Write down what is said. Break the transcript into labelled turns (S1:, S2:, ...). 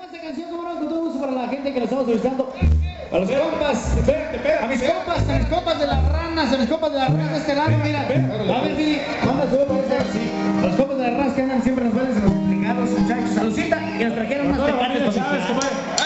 S1: Esta canción, como no, con todo gusto para la gente que la estamos solicitando. A los compas, a mis compas de las ranas, a mis compas de las ranas de este lado, mira. A ver, Billy, manda su voz para este. A los compas de las ranas que andan siempre en los bailes de los obligados, muchachos. Salucita, que nos trajeron unas tepanes.